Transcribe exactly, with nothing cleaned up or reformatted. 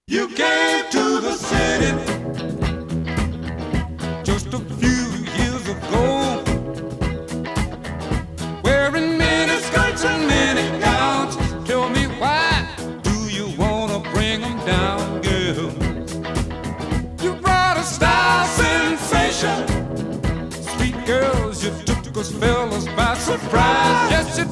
You came to the city just a few years ago, wearing mini skirts and mini gowns. Tell me why do you wanna bring them down, girl? You brought a style sensation, sweet girls, you took us fellas by surprise. Yes, you